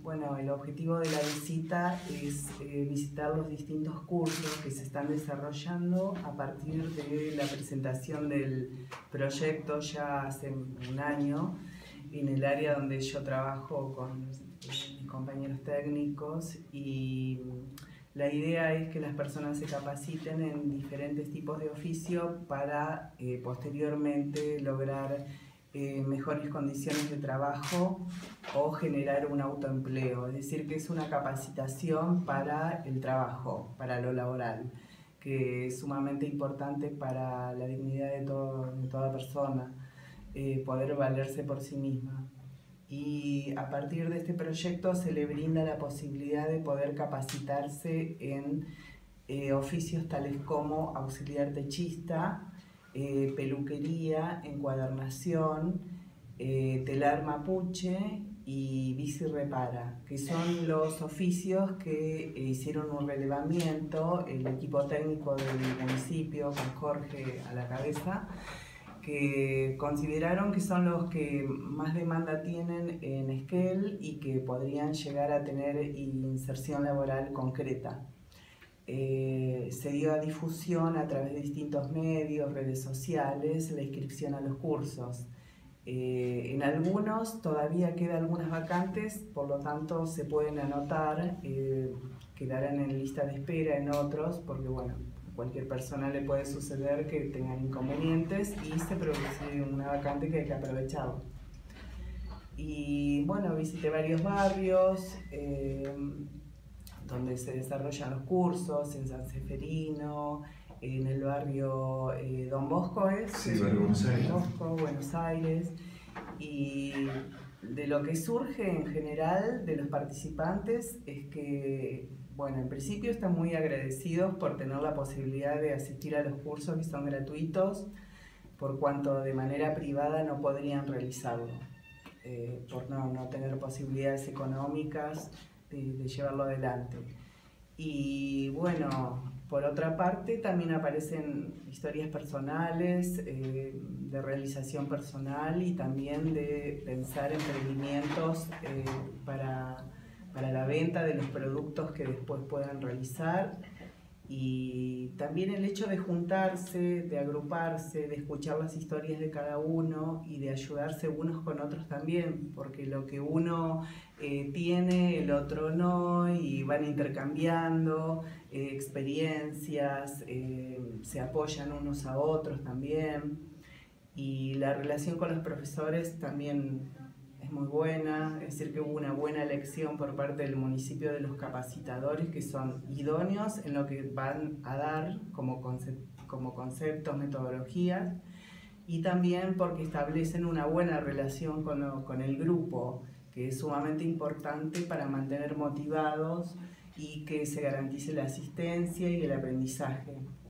Bueno, el objetivo de la visita es visitar los distintos cursos que se están desarrollando a partir de la presentación del proyecto ya hace un año en el área donde yo trabajo con mis compañeros técnicos, y la idea es que las personas se capaciten en diferentes tipos de oficio para posteriormente lograr mejores condiciones de trabajo o generar un autoempleo. Es decir, que es una capacitación para el trabajo, para lo laboral, que es sumamente importante para la dignidad de toda persona, poder valerse por sí misma. Y a partir de este proyecto se le brinda la posibilidad de poder capacitarse en oficios tales como auxiliar techista, peluquería, encuadernación, telar mapuche y bici repara, que son los oficios que hicieron un relevamiento el equipo técnico del municipio, con Jorge a la cabeza, que consideraron que son los que más demanda tienen en Esquel y que podrían llegar a tener inserción laboral concreta. Se dio a difusión a través de distintos medios, redes sociales, la inscripción a los cursos. En algunos todavía quedan algunas vacantes, por lo tanto se pueden anotar, quedarán en lista de espera en otros, porque bueno, a cualquier persona le puede suceder que tengan inconvenientes y se produce una vacante que hay que aprovecharlo. Y bueno, visité varios barrios donde se desarrollan los cursos, en San Seferino, en el barrio Don Bosco, Sí, barrio Buenos Aires. Don Bosco, Buenos Aires. Y de lo que surge en general de los participantes es que, bueno, en principio están muy agradecidos por tener la posibilidad de asistir a los cursos que son gratuitos, por cuanto de manera privada no podrían realizarlo, por no tener posibilidades económicas de llevarlo adelante. Y bueno, por otra parte también aparecen historias personales, de realización personal y también de pensar emprendimientos para la venta de los productos que después puedan realizar. Y también el hecho de juntarse, de agruparse, de escuchar las historias de cada uno y de ayudarse unos con otros también, porque lo que uno tiene, el otro no, y van intercambiando experiencias, se apoyan unos a otros también. Y la relación con los profesores también es muy buena, es decir, que hubo una buena elección por parte del municipio de los capacitadores que son idóneos en lo que van a dar como conceptos, metodologías, y también porque establecen una buena relación con el grupo, que es sumamente importante para mantener motivados y que se garantice la asistencia y el aprendizaje.